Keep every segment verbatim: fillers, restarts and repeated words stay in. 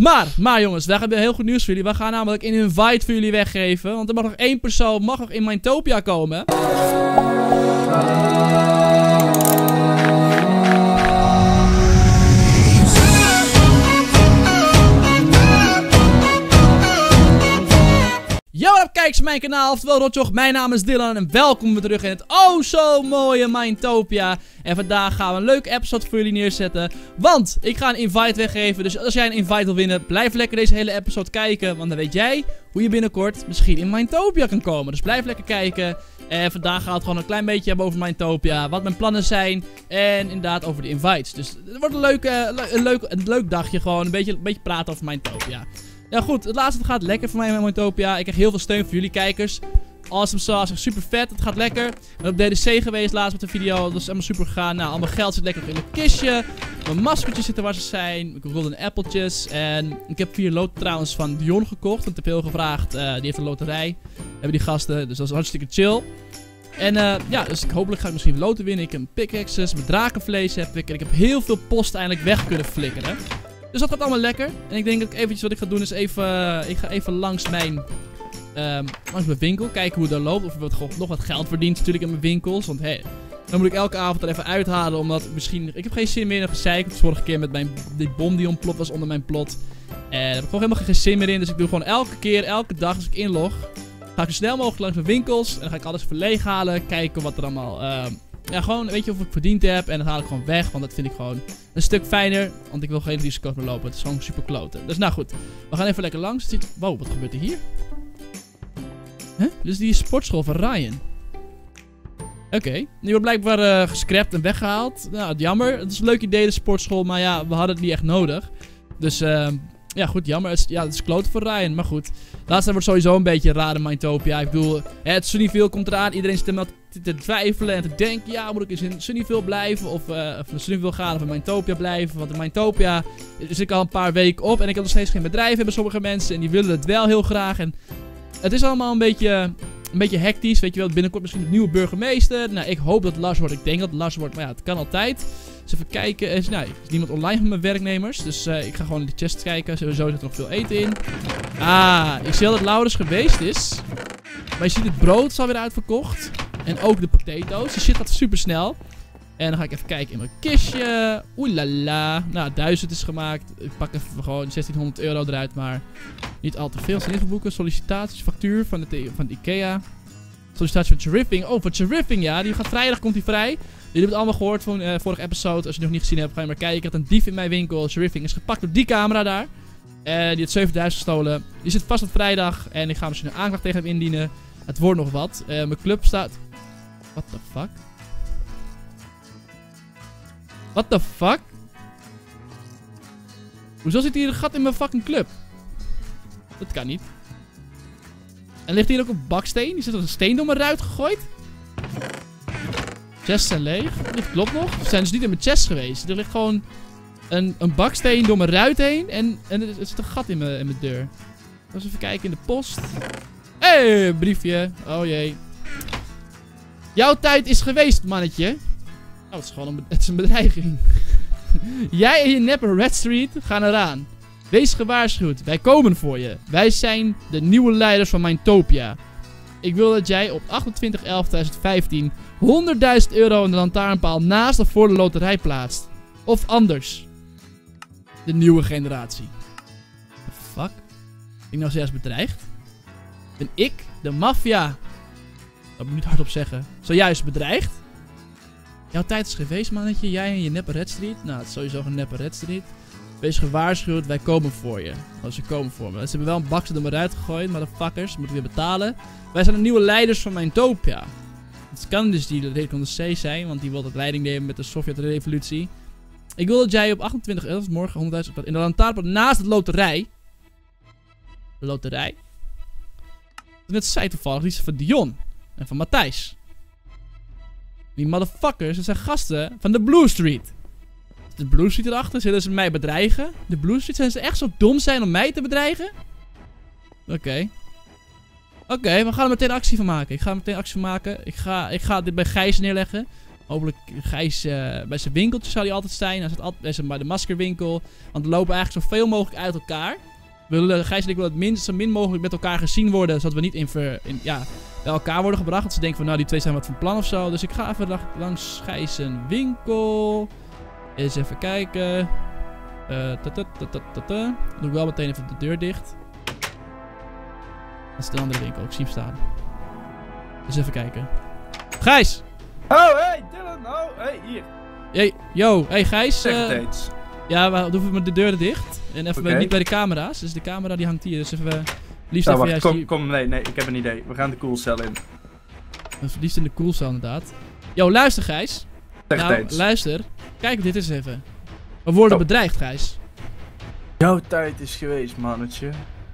Maar, maar jongens, daar hebben we heel goed nieuws voor jullie. We gaan namelijk een invite voor jullie weggeven. Want er mag nog één persoon mag nog in Minetopia komen. Yo, wat up, kijkers van mijn kanaal, oftewel Rotjoch. Mijn naam is Dylan en welkom weer terug in het oh zo mooie Minetopia. En vandaag gaan we een leuke episode voor jullie neerzetten. Want ik ga een invite weggeven. Dus als jij een invite wil winnen, blijf lekker deze hele episode kijken. Want dan weet jij hoe je binnenkort misschien in Minetopia kan komen. Dus blijf lekker kijken. En vandaag gaat het gewoon een klein beetje hebben over Minetopia. Wat mijn plannen zijn. En inderdaad over de invites. Dus het wordt een leuk, uh, een leuk, een leuk dagje gewoon. Een beetje, een beetje praten over Minetopia. Ja goed, het laatste gaat lekker voor mij in Minetopia. Ik krijg heel veel steun van jullie kijkers. Awesome sauce, echt super vet. Het gaat lekker. Ik ben op D D C geweest laatst met de video. Dat is allemaal super gegaan. Nou, al mijn geld zit lekker in mijn kistje. Mijn maskertjes zitten waar ze zijn. Ik heb golden appeltjes. En ik heb vier loten trouwens van Dion gekocht. Want ik heb heel gevraagd. Uh, die heeft een loterij. Hebben die gasten. Dus dat is hartstikke chill. En uh, ja, dus ik hopelijk ga ik misschien loten winnen. Ik heb pickaxes, mijn drakenvlees heb ik. En ik heb heel veel post eindelijk weg kunnen flikkeren. Dus dat gaat allemaal lekker. En ik denk dat ik eventjes wat ik ga doen is even... Uh, ik ga even langs mijn... Um, langs mijn winkel. Kijken hoe het daar loopt. Of er wat, nog wat geld verdient natuurlijk in mijn winkels. Want hé, hey, dan moet ik elke avond er even uithalen. Omdat ik misschien... Ik heb geen zin meer in gezeik. De vorige keer met mijn... Die bom die ontploft was onder mijn plot. En daar heb ik gewoon helemaal geen zin meer in. Dus ik doe gewoon elke keer, elke dag als ik inlog. Ga ik zo snel mogelijk langs mijn winkels. En dan ga ik alles even leeghalen. Kijken wat er allemaal... Uh, Ja, gewoon, weet je, of ik verdiend heb. En dat haal ik gewoon weg. Want dat vind ik gewoon een stuk fijner. Want ik wil geen risico's meer lopen. Het is gewoon super kloten. Dus nou goed. We gaan even lekker langs. Wow, wat gebeurt er hier? Huh? Dit is die sportschool van Ryan. Oké. Okay. Die wordt blijkbaar uh, gescrapt en weggehaald. Nou, jammer. Het is een leuk idee, de sportschool. Maar ja, we hadden het niet echt nodig. Dus, uh, ja goed, jammer. Het is, ja, het is kloten voor Ryan. Maar goed. Laatst wordt sowieso een beetje raar in Minetopia. Ik bedoel, het Sunnyville komt eraan. Iedereen zit er te, te twijfelen en te denken. Ja, moet ik eens in Sunnyville blijven? Of, uh, of naar Sunnyville gaan of in Minetopia blijven? Want in Minetopia zit ik al een paar weken op. En ik heb nog steeds geen bedrijf hebben sommige mensen. En die willen het wel heel graag. En het is allemaal een beetje, een beetje hectisch. Weet je wel, binnenkort misschien een nieuwe burgemeester. Nou, ik hoop dat het Lars wordt. Ik denk dat het Lars wordt. Maar ja, het kan altijd. Dus even kijken. Er is, nou, er is niemand online van mijn werknemers. Dus uh, ik ga gewoon in de chest kijken. Sowieso zit er nog veel eten in. Ah, ik zie al dat Laurens geweest is. Maar je ziet het brood is alweer uitverkocht. En ook de potatoes. Die shit gaat super snel. En dan ga ik even kijken in mijn kistje. Oelala. Nou, duizend is gemaakt. Ik pak even gewoon zestienhonderd euro eruit. Maar niet al te veel. Zijn dit boeken? Sollicitaties, factuur van de, van de Ikea. Sollicitatie van Cherifing. Oh, van Cherifing, ja. Die gaat vrijdag, komt die vrij. Jullie hebben het allemaal gehoord van uh, vorige episode. Als je het nog niet gezien hebt, ga je maar kijken. Ik had een dief in mijn winkel. Cherifing is gepakt door die camera daar. Uh, die had zevenduizend gestolen. Die zit vast op vrijdag. En ik ga misschien een aanklacht tegen hem indienen. Het wordt nog wat. Uh, mijn club staat... What the fuck? What the fuck? Hoezo zit hier een gat in mijn fucking club? Dat kan niet. En ligt hier ook een baksteen? Is er een steen door mijn ruit gegooid? Chests zijn leeg. Dit klopt nog. Ze zijn dus niet in mijn chest geweest. Er ligt gewoon een, een baksteen door mijn ruit heen. En, en er zit een gat in mijn, in mijn deur. Eens even kijken in de post. Hé, hey, briefje. Oh jee. Jouw tijd is geweest, mannetje. Oh, het is gewoon een, het is een bedreiging. Jij en je neppe Red Street gaan eraan. Wees gewaarschuwd. Wij komen voor je. Wij zijn de nieuwe leiders van Minetopia. Ik wil dat jij op achtentwintig elf tweeduizend vijftien honderdduizend euro in de lantaarnpaal naast of voor de loterij plaatst. Of anders. De nieuwe generatie. The fuck? Ben ik nou zelfs bedreigd? Ben ik, de maffia, dat moet ik niet hardop zeggen, zojuist bedreigd? Jouw tijd is geweest, mannetje. Jij en je neppe Red Street. Nou, het is sowieso een neppe Red Street. Wees gewaarschuwd, wij komen voor je. Oh, ze komen voor me. Ze hebben wel een bakje er maar uitgegooid, maar de fuckers moeten weer betalen. Wij zijn de nieuwe leiders van Minetopia. Het kan dus die Redcon C zijn, want die wil het leiding nemen met de Sovjet-revolutie. Ik wil dat jij op achtentwintig elf, morgen honderdduizend in de lantaarnpaal naast de loterij. De loterij. Net zei toevallig, die is van Dion en van Matthijs. Die motherfuckers, dat zijn gasten van de Blue Street. De Blue Street erachter, zullen ze mij bedreigen? De Blue Street, zijn ze echt zo dom zijn om mij te bedreigen? Oké. Okay. Oké, okay, we gaan er meteen actie van maken. Ik ga er meteen actie van maken. Ik ga, ik ga dit bij Gijs neerleggen. Hopelijk Gijs uh, bij zijn winkeltje zal hij altijd zijn. Hij zit altijd bij, zijn, bij de maskerwinkel. Want we lopen eigenlijk zoveel mogelijk uit elkaar. We willen, Gijs en ik willen het min, zo min mogelijk met elkaar gezien worden. Zodat we niet in, ver, in, ja, bij elkaar worden gebracht. Dat ze denken van nou die twee zijn wat van plan of zo. Dus ik ga even langs Gijs zijn winkel. Eens even kijken. Uh, ta -ta -ta -ta -ta -ta. Doe ik wel meteen even de deur dicht. Dat is de andere winkel. Ik zie hem staan. Dus even kijken. Gijs! Oh, hey, Dylan. Oh, hey, hier. Hey, yo, hey Gijs. Zeg uh, het eens. Ja, we doen met de deur dicht. En even Okay. niet bij de camera's. Dus de camera die hangt hier. Dus even... Liefst Nou, even wacht, juist kom, hier. kom, nee, nee, ik heb een idee. We gaan de koelcel in. Liefst in de koelcel inderdaad. Yo, luister Gijs. Zeg nou, het eens. luister. Kijk dit eens even. We worden Oh. bedreigd, Gijs. Jouw tijd is geweest, mannetje.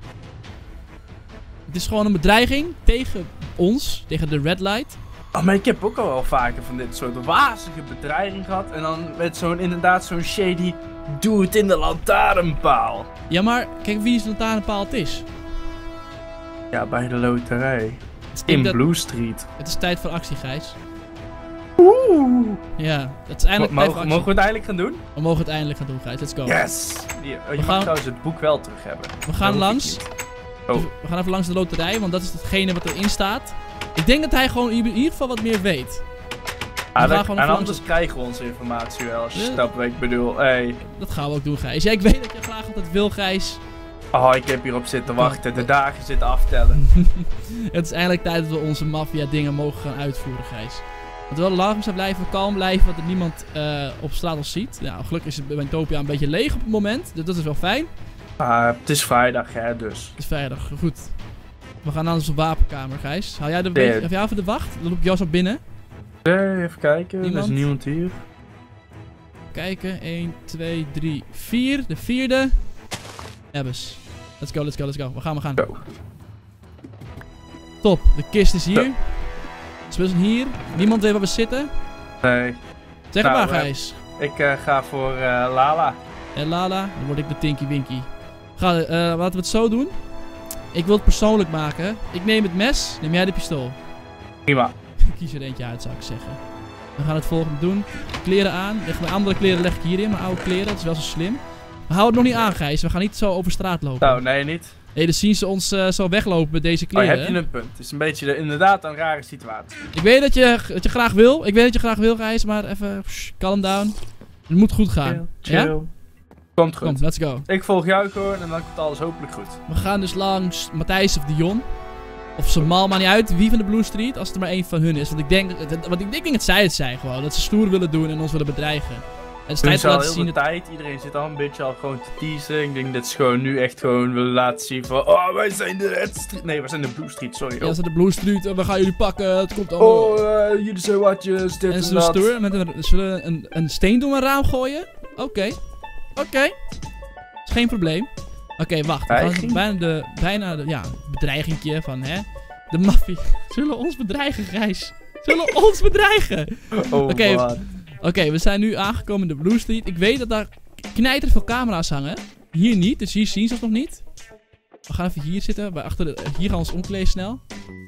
Het is gewoon een bedreiging tegen ons. Tegen de Red Light. Oh, maar ik heb ook al wel vaker van dit soort wazige bedreiging gehad. En dan met zo'n, inderdaad, zo'n shady... Doe het in de lantaarnpaal. Ja, maar kijk wie is de lantaarnpaal het is. Ja, bij de loterij. Het is, In dat, Blue Street. het is tijd voor actie, Gijs. Oeh. Ja, het is eindelijk Mo tijd voor mogen, actie. mogen we het eindelijk gaan doen? We mogen het eindelijk gaan doen, Gijs. Let's go. Yes! Hier, oh, je We mag gaan- trouwens het boek wel terug hebben. We Dat gaan hoef ik langs. niet. Oh. Dus we gaan even langs de loterij, want dat is hetgene wat erin staat. Ik denk dat hij gewoon in ieder geval wat meer weet. Ah, gaan dat- gewoon en even anders langs- krijgen we onze informatie wel, als je Ja. snapt wat ik bedoel. Hey. Dat gaan we ook doen, Gijs. Ja, ik weet dat je graag altijd wil, Gijs. Oh, ik heb hierop zitten wachten, de dagen zitten aftellen. Het is eindelijk tijd dat we onze maffia dingen mogen gaan uitvoeren, Gijs. Want we willen langzaam blijven, kalm blijven, dat er niemand uh, op straat ons ziet. Nou, gelukkig is het bij Mythopia een beetje leeg op het moment, dus dat is wel fijn. Ah, het is vrijdag, hè, dus. Het is veilig, goed. We gaan naar onze wapenkamer, Gijs. Haal jij de, Nee. heb jij even de wacht? Dan loop ik jou zo binnen. Nee, even kijken, er Niemand? is niemand hier. Kijken, één, twee, drie, vier. De vierde. Ebbes. Let's go, let's go, let's go. We gaan, we gaan. Go. Top, de kist is hier. Zo. Ze zijn hier. Niemand weet waar we zitten. Nee, Zeg Nou, maar, eh, Gijs. ik uh, ga voor uh, Lala. En Lala, dan word ik de Tinky Winky. Ga, uh, laten we het zo doen. Ik wil het persoonlijk maken. Ik neem het mes, neem jij de pistool. Prima. Kies er eentje uit, zou ik zeggen. We gaan het volgende doen. Kleren aan. Leg mijn andere kleren leg ik hierin, mijn oude kleren. Dat is wel zo slim. We houden het nog niet aan, Gijs. We gaan niet zo over straat lopen. Nou, nee, niet. Nee, dan zien ze ons uh, zo weglopen met deze Oh, kleren. heb je een punt. Het is een beetje de, inderdaad een rare situatie. Ik weet dat je, dat je graag wil. Ik weet dat je graag wil, Gijs. Maar even, psh, calm down. Het moet goed gaan. Chill, chill. Ja? Komt goed. Kom, let's go. Ik volg jou gewoon en dan komt alles hopelijk goed. We gaan dus langs Matthijs of Dion. Of Samal, maar niet uit. Wie van de Blue Street, als het er maar één van hun is. Want ik denk, want ik denk dat zij het zijn gewoon. Dat ze stoer willen doen en ons willen bedreigen. Het is Doen tijd ze te al laten heel zien de dat... tijd. Iedereen zit al een beetje al gewoon te teasen. Ik denk dat ze gewoon nu echt gewoon willen laten zien van... Oh, wij zijn de Red Street. Nee, wij zijn de Blue Street, sorry. Ja, Oh, ze de Blue Street en we gaan jullie pakken. Het komt allemaal... oh uh, jullie zijn watjes, dit en en, ze dat. stoer met een, zullen we een, een steen door een raam gooien? Oké. Okay. Oké. Okay. Is geen probleem. Oké, okay, wacht. We gaan Dreiging? bijna de, bijna de, ja, bedreigingje van, hè. De maffie. Zullen ons bedreigen, Gijs? Zullen ons bedreigen? Oh, Oké, okay, man. Oké, okay, we zijn nu aangekomen in de Blue Street. Ik weet dat daar knijter veel camera's hangen. Hier niet, dus hier zien ze ons nog niet. We gaan even hier zitten. Bij achter de, hier gaan we ons omkleden snel.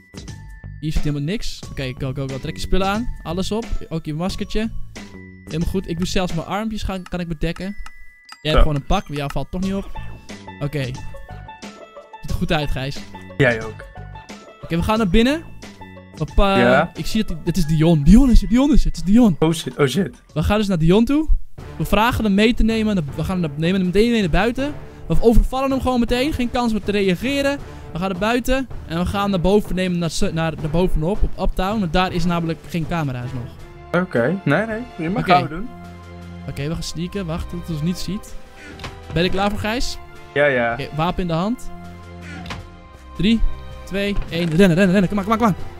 Hier zit helemaal niks. Oké, okay, go, go, go. Trek je spullen aan. Alles op. Ook je maskertje. Helemaal goed. Ik doe zelfs mijn armpjes, gaan, kan ik bedekken. Jij hebt gewoon een pak, maar jou valt toch niet op. Oké. Okay. Ziet er goed uit, Gijs. Jij ook. Oké, okay, we gaan naar binnen. Hoppa. Ja? Ik zie dat het is Dion. Dion is het, Dion is het. Het is Dion. Oh shit, oh shit. We gaan dus naar Dion toe. We vragen hem mee te nemen. We gaan hem nemen meteen mee naar buiten. We overvallen hem gewoon meteen. Geen kans om te reageren. We gaan naar buiten. En we gaan naar boven nemen. Naar, naar, naar bovenop. Op Uptown. Want daar is namelijk geen camera's nog. Oké. Okay. Nee, nee. Prima. Okay. Gaan we doen. Oké, okay, we gaan sneaken. Wacht, dat het ons niet ziet. Ben je klaar voor, Gijs? Ja, ja. Oké, okay, wapen in de hand. drie, twee, één. Rennen, rennen, rennen. Kom maar, kom maar, kom maar.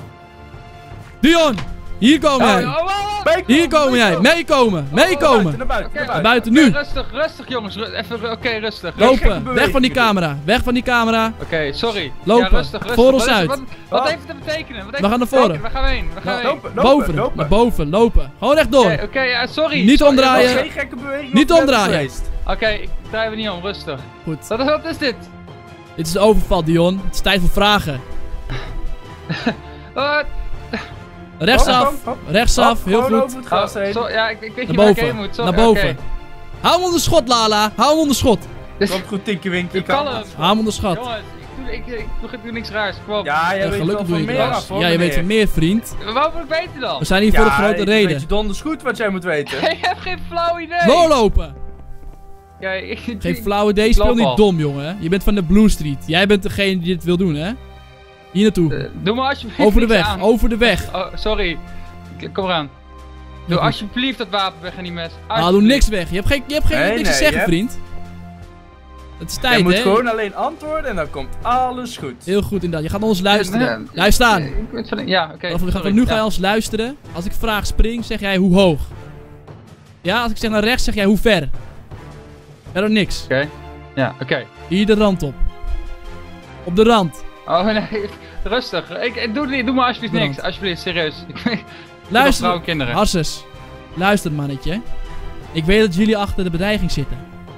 Dion! Hier komen jij! Oh, oh, oh, oh. Hier komen jij! Meekomen! Meekomen! Naar buiten, Okay, naar buiten. Naar buiten okay, nu! Rustig, rustig jongens. Ru even, oké, okay, rustig. Lopen! Weg van die camera! Weg van die camera! Oké, okay, sorry. Lopen. Ja, rustig, rustig. Voor ons wat is, uit. Wat, wat Oh. heeft het te betekenen? Wat heeft We gaan het naar te voren. betekenen? Waar gaan we heen? Waar gaan we heen? Lopen, lopen, Boven! lopen. Naar boven! Lopen! Gewoon rechtdoor! Oké, okay, okay, ja, sorry. Niet sorry. omdraaien. Dat was geen gekke beweging. Niet op de omdraaien. geweest. Oké, okay, ik draai me niet om, rustig. Goed. Wat is, wat is dit? Dit is de overval, Dion. Het is tijd voor vragen. Wat? Rechtsaf. Hop, hop, hop. Rechtsaf. Hop, Heel gewoon goed. over het gras Oh, heen. zo, ja, ik, ik weet Naar niet waar ik heen boven. moet. Sorry, Naar boven. oké. Hou hem onder schot, Lala. Hou hem onder schot. Dus, Komt goed, Tinky Winky. ik kan hem. Hou hem onder schot. Jongens, ik doe, ik, ik, doe, ik doe niks raars. Kom op. Ja, jij Ja, weet gelukkig wel doe je van het meer wel. af, hoor, Ja, je weet meneer. van meer, vriend. Waarom moet ik weten dan? We zijn hier voor een grote ik reden. weet je donders goed wat jij moet weten. Ik heb geen flauw idee. Doorlopen. Ja, ik, Geen flauw idee. Speel loop niet al. dom, jongen. Je bent van de Blue Street. Jij bent degene die dit wil doen, hè? Hier naartoe. Eh, doe maar alsjeblieft Over de niks weg. aan. Over de weg. Oh, sorry. Ik- Kom eraan. Doe goed. alsjeblieft dat wapen weg en die mes. Ah, doe Alsjeblieft. niks weg. Je hebt, geen, je hebt geen, Nee, niks nee, te zeggen, je hebt- vriend. Het is Je tijd, moet hè? gewoon alleen antwoorden en dan komt alles goed. Heel goed, inderdaad. Je gaat naar ons luisteren. Nee, Blijf staan. eh, ik weet van- Ja, oké. Of we gaan sorry. nu ga je Ja. ons luisteren. Als ik vraag spring, zeg jij hoe hoog. Ja, als ik zeg naar rechts, zeg jij hoe ver. Verder niks. Oké. Ja, oké. Hier de rand op. Op de rand. Oh nee, rustig. Ik, ik doe, niet- doe maar alsjeblieft Brand. niks. Alsjeblieft, serieus. Ik ben Luister. vrouw en kinderen. Hasses. Luister, mannetje. Ik weet dat jullie achter de bedreiging zitten.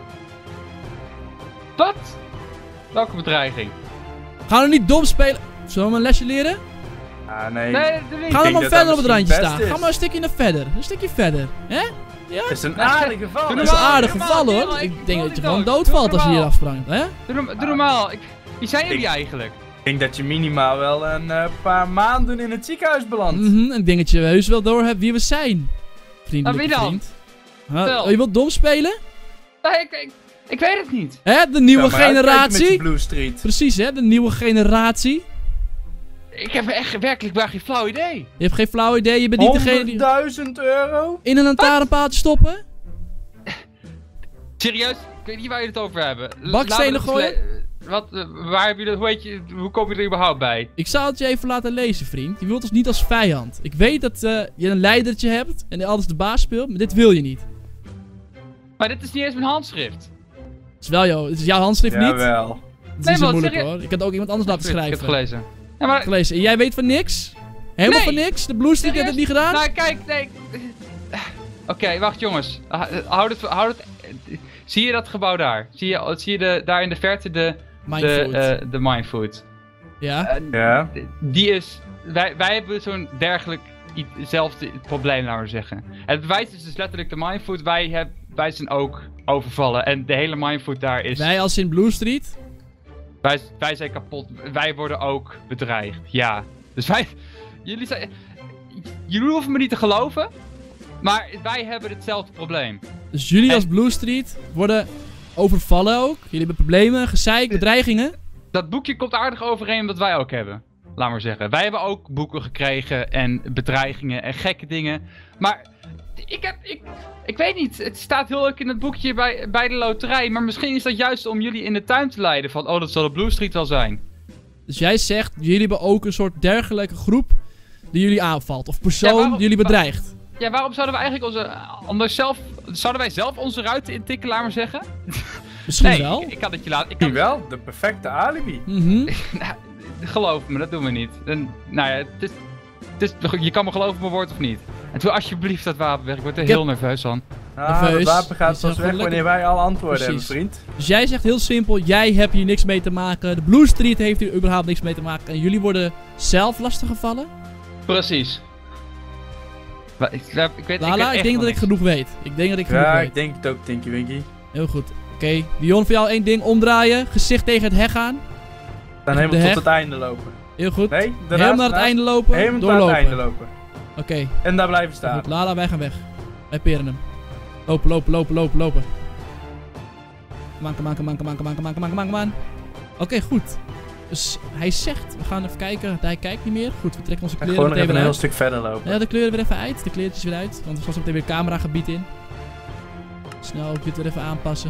Wat? Welke bedreiging? Gaan we niet dom spelen? Zullen we een lesje leren? Ah, nee. Nee, dat doe ik Ga niet. dan maar dat verder dat op het randje misschien staan. best Ga is. maar een stukje naar verder. Een stukje verder. Hè? Het is een aardig geval. Doe Dat is een normaal, aardig doe geval normaal, hoor. kerel, ik Ik denk wil dat je niet gewoon dood. doodvalt Doe als je hier normaal. afsprangt. Hè? Doe, norma- doe normaal. Ik, wie zijn jullie Ik- eigenlijk? Ik denk dat je minimaal wel een eh, paar maanden in het ziekenhuis belandt. Mhm, ik denk dat je heus wel door hebt wie we zijn. Vriendelijke Nou, wie dan? vriend. Huh? Vertel. Oh, je wilt dom spelen? Nee, ik, ik, ik weet het niet. Hè? De nieuwe Ja, maar uitkijken met generatie. je Blue Street. Precies hè, de nieuwe generatie. Ik heb echt werkelijk waar geen flauw idee. Je hebt geen flauw idee, je bent niet degene die honderdduizend euro? in een lantaarnpaaltje stoppen. Serieus? Ik weet niet waar jullie het over hebben. L- Bakstenen laten we gooien? het sle- Wat, eh, waar heb je dat, hoe, heet je, hoe kom je er überhaupt bij? Ik zou het je even laten lezen, vriend. Je wilt ons niet als vijand. Ik weet dat eh, je een leidertje hebt en die altijd de baas speelt, maar dit wil je niet. Maar dit is niet eens mijn handschrift. Het is wel jou, het is jouw handschrift niet. Jawel. Het is Nee, niet zo man, moeilijk serieus. hoor. Ik kan het ook iemand anders laten Ik heb het schrijven. gelezen. Ja, maar... Gelezen. En jij weet van niks? Helemaal Nee. van niks? De Blue Street heeft het niet gedaan? Nou, kijk, nee. Oké, wacht jongens. Ha- Houd het, houd het. Zie je dat gebouw daar? Zie je, zie je de, daar in de verte de, de, Mindfood. eh, de Mindfood? ja. Eh, Ja. Die is. Wij, wij hebben zo'n dergelijk. i- hetzelfde probleem, laten we zeggen. Het bewijs is dus letterlijk de Mindfood. Wij, heb, wij zijn ook overvallen. En de hele Mindfood daar is. Wij als in Blue Street? Wij, wij zijn kapot. Wij worden ook bedreigd. Ja. Dus wij. Jullie zijn. Jullie hoeven me niet te geloven. Maar wij hebben hetzelfde probleem. Dus jullie En- als Blue Street worden overvallen ook? Jullie hebben problemen, gezeik, bedreigingen? Dat boekje komt aardig overeen met wat wij ook hebben. Laat maar zeggen. Wij hebben ook boeken gekregen en bedreigingen en gekke dingen. Maar ik heb. Ik, ik weet niet. Het staat heel leuk in het boekje bij, bij de loterij. Maar misschien is dat juist om jullie in de tuin te leiden. Van oh, dat zal de Blue Street wel zijn. Dus jij zegt, jullie hebben ook een soort dergelijke groep die jullie aanvalt. Of persoon Ja, waarom- die jullie bedreigt. Ja, waarom zouden we eigenlijk onze. Anders zelf. Zouden wij zelf onze ruiten intikken, laat maar zeggen? Misschien Nee, wel. ik, ik kan het je laten. Ik kan Die wel, de perfecte alibi. Mhm. Nou, geloof me, dat doen we niet. En, nou ja, het is, het is, je kan me geloven op mijn woord of niet. En doe alsjeblieft dat wapen weg, ik word er Ik heel heb- nerveus van. Ah, Nerveus. het wapen gaat Die pas zijn weg gewoon wanneer wij alle antwoorden Precies. hebben, vriend. Dus jij zegt heel simpel, jij hebt hier niks mee te maken. De Blue Street heeft hier überhaupt niks mee te maken. En jullie worden zelf lastiggevallen? Precies. Maar Ik, ik, weet, ik weet Lala, echt ik denk van dat ik niks. genoeg weet. Ik denk dat ik genoeg Ja, weet. ik denk het ook, Tinky Winky. Heel goed. Oké, Dion, voor jou één ding. Omdraaien, gezicht tegen het heg aan. Dan De helemaal heg. tot het einde lopen. Heel goed. Nee, Helemaal daarnaast, naar het daarnaast. einde lopen, Helemaal naar doorlopen. het einde lopen. Oké, En daar blijven heel staan. goed. Lala, wij gaan weg. Wij peren hem. Lopen, lopen, lopen, lopen, lopen. Kom aan, kom aan, kom aan, kom aan, kom aan, kom aan, kom aan, kom aan, kom aan. Oké, goed. Dus hij zegt, we gaan even kijken. Hij kijkt niet meer. Goed, we trekken onze En kleren gewoon meteen even weer een heel uit. stuk verder lopen. Ja, de kleuren weer even uit. De kleertjes weer uit. Want er was meteen weer cameragebied in. Snel ook dit weer even aanpassen.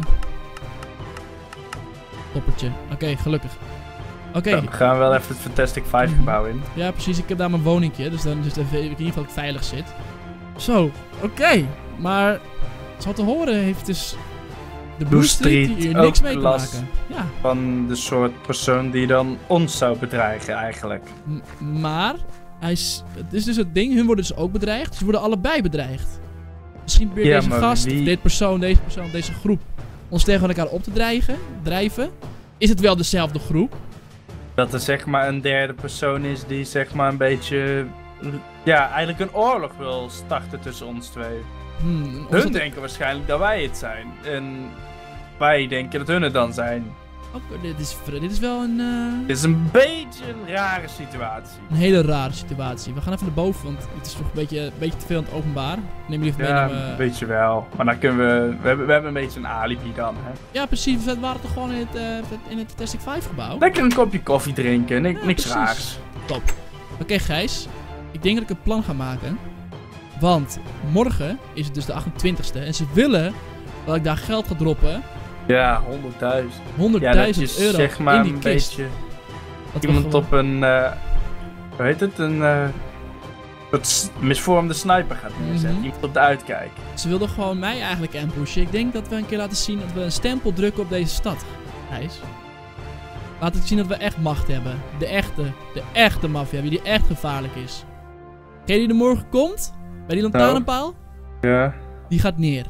Toppertje. Oké, gelukkig. Oké, Dan gaan we wel even het Fantastic Five Mhm. gebouw in. ja precies. Ik heb daar mijn woningje. Dus dan is het even, in ieder geval dat ik veilig zit. Zo, oké. Maar, zo te horen heeft dus de Blue Street Street hier niks ook mee te last. maken. Ja, Van de soort persoon die dan ons zou bedreigen eigenlijk. m- maar, hij is, het is dus het ding. Hun worden dus ook bedreigd. Ze worden allebei bedreigd. Misschien probeert Ja, deze maar gast, wie- of dit persoon, deze persoon, deze groep ons tegen elkaar op te dreigen, drijven. Is het wel dezelfde groep? Dat er zeg maar een derde persoon is die zeg maar een beetje ja, eigenlijk een oorlog wil starten tussen ons twee. Hmm, Hun dat... denken waarschijnlijk dat wij het zijn. En wij denken dat hun het dan zijn. Oh, dit, is, dit is wel een, uh... Dit is een beetje een rare situatie. een hele rare situatie. We gaan even naar boven, want het is toch een beetje, een beetje te veel aan het openbaar. Neem jullie even Ja, mee naar... Uh... weet je wel. Maar dan kunnen we... We hebben, we hebben een beetje een alibi dan, hè. Ja, precies. We waren toch gewoon in het, uh, in het Fantastic vijf gebouw? Lekker een kopje koffie drinken. Nik, Ja, niks precies. raars. Top. Oké, okay, Gijs. Ik denk dat ik een plan ga maken. Want morgen is het dus de achtentwintigste. En ze willen dat ik daar geld ga droppen. Ja, honderdduizend. honderdduizend ja, dat je, euro zeg maar in die een kist. beetje... Dat we Iemand gewoon- op een... Uh, hoe heet het? Een... Uh, soort s- misvormde sniper gaat neerzetten. Mhm. Iemand op de uitkijk. Ze wilden gewoon mij eigenlijk ambushen. Ik denk dat we een keer laten zien dat we een stempel drukken op deze stad. Gijs. Laten we zien dat we echt macht hebben. De echte, de echte maffia. Wie die echt gevaarlijk is. Degene die er morgen komt, bij die lantaarnpaal, Ja. die gaat neer.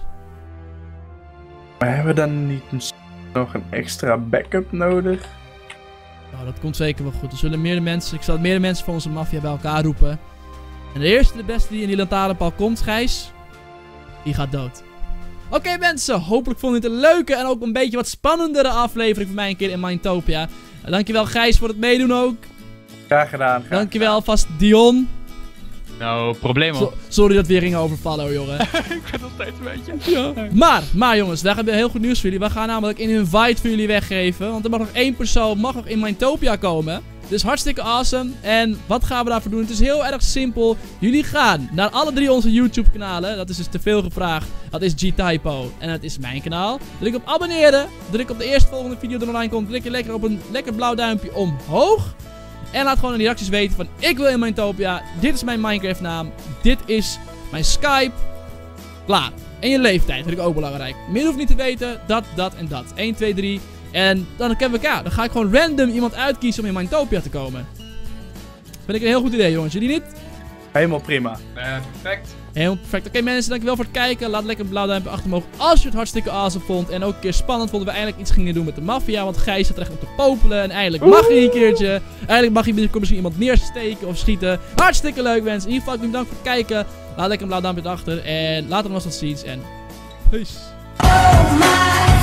Maar hebben we dan niet een, nog een extra backup nodig? Nou, dat komt zeker wel goed. Er zullen meerdere mensen, ik zal meerdere mensen van onze maffia bij elkaar roepen. En de eerste, de beste die in die lantaarnpaal komt, Gijs, die gaat dood. Oké okay, mensen, hopelijk vonden jullie het een leuke en ook een beetje wat spannendere aflevering van mij een keer in Minetopia. Uh, dankjewel Gijs voor het meedoen ook. Graag gedaan. Graag Dankjewel alvast Dion. No, probleem So- sorry dat we weer gingen overvallen hoor jongen. Ik ben nog steeds een beetje. Ja. Maar, maar jongens, daar hebben we heel goed nieuws voor jullie. We gaan namelijk een invite voor jullie weggeven. Want er mag nog één persoon mag nog in Minetopia komen. Dus hartstikke awesome. En wat gaan we daarvoor doen? Het is heel erg simpel. Jullie gaan naar alle drie onze YouTube kanalen. Dat is dus te veel gevraagd. Dat is G-Typo. En dat is mijn kanaal. Druk op abonneren. Druk op de eerstvolgende video die online komt. Druk je lekker op een lekker blauw duimpje omhoog. En laat gewoon in de reacties weten van ik wil in Minetopia. Dit is mijn Minecraft naam. Dit is mijn Skype. Klaar. En je leeftijd vind ik ook belangrijk. Meer hoeft niet te weten. Dat, dat en dat. één, twee, drie. En dan kennen we elkaar. Dan ga ik gewoon random iemand uitkiezen om in Minetopia te komen. Vind ik een heel goed idee jongens. Jullie niet? Helemaal prima. Uh, perfect. Helemaal perfect. Oké okay, mensen, dankjewel voor het kijken. Laat lekker een blauw duimpje achter omhoog als je het hartstikke awesome vond. En ook een keer spannend vond dat we eindelijk iets gingen doen met de maffia. Want Gijs zat er echt op te popelen. En eindelijk mag hij een keertje. Eindelijk mag hij binnenkort misschien iemand neersteken of schieten. Hartstikke leuk mensen. In ieder geval, bedankt voor het kijken. Laat lekker een blauw duimpje achter. En later nog wat ziens. En peace. Oh my